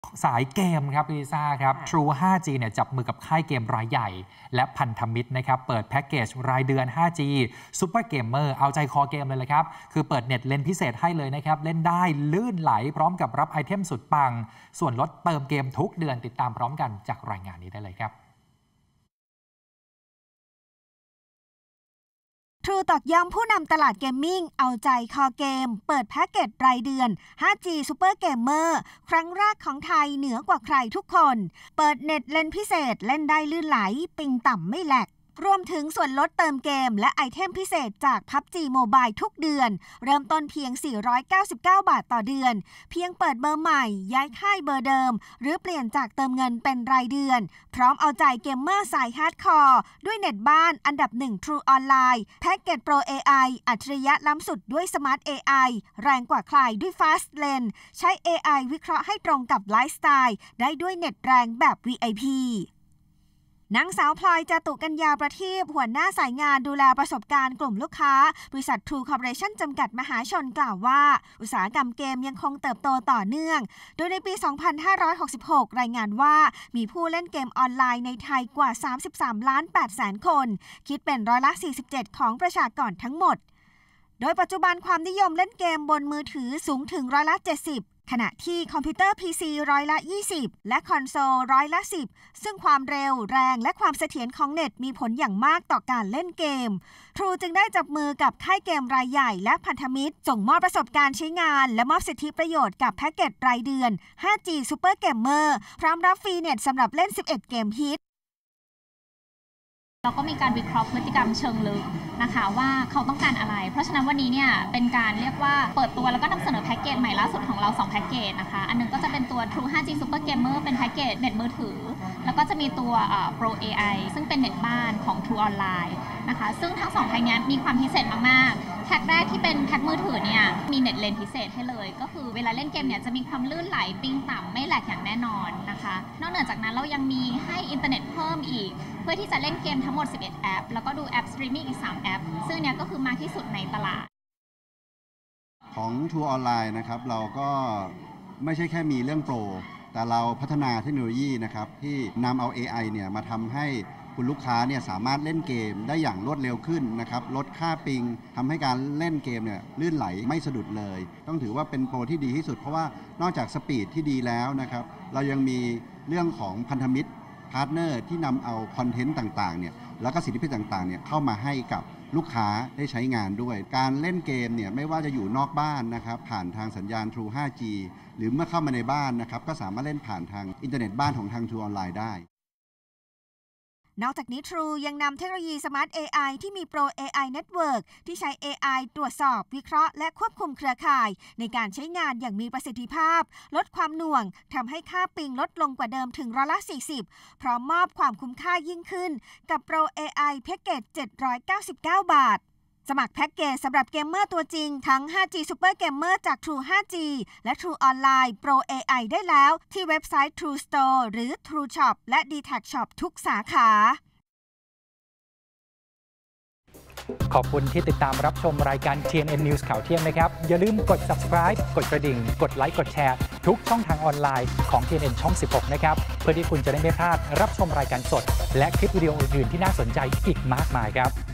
สายเกมครับพี่ลิซ่าครับ True 5G เนี่ยจับมือกับค่ายเกมรายใหญ่และพันธมิตรนะครับเปิดแพ็กเกจรายเดือน 5G Super Gamer เอาใจคอเกมเลยครับคือเปิดเน็ตเลนพิเศษให้เลยนะครับเล่นได้ลื่นไหลพร้อมกับรับไอเทมสุดปังส่วนลดเติมเกมทุกเดือนติดตามพร้อมกันจากรายงานนี้ได้เลยครับ True ตอกย้ำผู้นำตลาดเกมมิ่งเอาใจคอเกมเปิดแพ็กเกจรายเดือน 5G Super Gamer ครั้งแรกของไทยเหนือกว่าใครทุกคนเปิดเน็ตเลนพิเศษเล่นได้ลื่นไหลปิงต่ำไม่แหลกรวมถึงส่วนลดเติมเกมและไอเทมพิเศษจาก PUBG Mobile ทุกเดือนเริ่มต้นเพียง499 บาทต่อเดือนเพียงเปิดเบอร์ใหม่ย้ายค่ายเบอร์เดิมหรือเปลี่ยนจากเติมเงินเป็นรายเดือนพร้อมเอาใจเกมเมอร์สายฮาร์ดคอร์ด้วยเน็ตบ้านอันดับ1 True Online แพ็กเกจ Pro AI อัจฉริยะล้ำสุดด้วย Smart AI แรงกว่าใครด้วย Fast Lane ใช้ AI วิเคราะห์ให้ตรงกับไลฟ์สไตล์ได้ด้วยเน็ตแรงแบบ VIPนางสาวพลอยจตุกัญญาประทีปหัวหน้าสายงานดูแลประสบการณ์กลุ่มลูกค้าบริษัท True Corporation จำกัดมหาชนกล่าวว่าอุตสาหกรรมเกมยังคงเติบโตต่อเนื่องโดยในปี 2566 รายงานว่ามีผู้เล่นเกมออนไลน์ในไทยกว่า 33 ล้าน 8 แสนคนคิดเป็นร้อยละ 47 ของประชากรทั้งหมดโดยปัจจุบันความนิยมเล่นเกมบนมือถือสูงถึงร้อยละ 70ขณะที่คอมพิวเตอร์ PC ร้อยละ 20 และคอนโซลร้อยละ 10 ซึ่งความเร็วแรงและความเสถียรของเน็ตมีผลอย่างมากต่อการเล่นเกม True จึงได้จับมือกับค่ายเกมรายใหญ่และพันธมิตรส่งมอบประสบการณ์ใช้งานและมอบสิทธิประโยชน์กับแพ็กเกจรายเดือน 5G Super Gamer พร้อมรับฟรีเน็ตสำหรับเล่น 11 เกมฮิตเราก็มีการวิเคราะห์พฤติกรรมเชิงลึกนะคะว่าเขาต้องการอะไรเพราะฉะนั้นวันนี้เนี่ยเป็นการเรียกว่าเปิดตัวแล้วก็นำเสนอแพ็กเกจใหม่ล่าสุดของเรา2แพ็กเกจนะคะอันนึงก็จะเป็นตัว True 5G Super Gamer เป็นแพ็กเกจเน็ตมือถือแล้วก็จะมีตัว Pro AI ซึ่งเป็นเน็ตบ้านของ True Online นะคะซึ่งทั้ง2แพ็กนี้มีความพิเศษมากๆแพ็กแรกที่เป็นแพ็กมือถือเนี่ยมีเน็ตเลนพิเศษให้เลยก็คือเวลาเล่นเกมเนี่ยจะมีความลื่นไหลปิงต่ำไม่แหลกอย่างแน่นอนนะคะนอกเหนือจากนั้นเรายังมีให้อินเทอร์เน็ตเพิ่มอีกเพื่อที่จะเล่นเกมทั้งหมด11แอปแล้วก็ดูแอปสตรีมมิ่งอีก3แอปซึ่งเนี้ยก็คือมากที่สุดในตลาดของ True Online นะครับเราก็ไม่ใช่แค่มีเรื่องโปรแต่เราพัฒนาเทคโนโลยีนะครับที่นำเอา AI เนี่ยมาทำให้คุณลูกค้าเนี่ยสามารถเล่นเกมได้อย่างรวดเร็วขึ้นนะครับลดค่าปิงทำให้การเล่นเกมเนี่ยลื่นไหลไม่สะดุดเลยต้องถือว่าเป็นโปรที่ดีที่สุดเพราะว่านอกจากสปีดที่ดีแล้วนะครับเรายังมีเรื่องของพันธมิตรพาร์ทเนอร์ที่นำเอาคอนเทนต์ต่างๆเนี่ยแล้วก็สิทธิพิเศษต่างๆเนี่ยเข้ามาให้กับลูกค้าได้ใช้งานด้วยการเล่นเกมเนี่ยไม่ว่าจะอยู่นอกบ้านนะครับผ่านทางสัญญาณ True 5G หรือเมื่อเข้ามาในบ้านนะครับก็สามารถเล่นผ่านทางอินเทอร์เน็ตบ้านของทาง True Online ได้นอกจากนี้ True ยังนำเทคโนโลยี Smart AI ที่มี Pro AI Network ที่ใช้ AI ตรวจสอบวิเคราะห์และควบคุมเครือข่ายในการใช้งานอย่างมีประสิทธิภาพลดความหน่วงทำให้ค่าปิงลดลงกว่าเดิมถึงร้อยละ 40 พร้อมมอบความคุ้มค่ายิ่งขึ้นกับ Pro AI แพ็กเกจ 799 บาทสมัครแพ็กเกจสำหรับเกมเมอร์ตัวจริงทั้ง 5G Super Gamer จาก True 5G และ True Online Pro AI ได้แล้วที่เว็บไซต์ True Store หรือ True Shop และ DTAG Shop ทุกสาขาขอบคุณที่ติดตามรับชมรายการ TNN News ข่าวเที่ยงนะครับอย่าลืมกด subscribe กดกระดิ่งกดไลค์กดแชร์ทุกช่องทางออนไลน์ของ TNN ช่อง 16 นะครับเพื่อที่คุณจะได้ไม่พลาดรับชมรายการสดและคลิปวิดีโออื่นๆที่น่าสนใจอีกมากมายครับ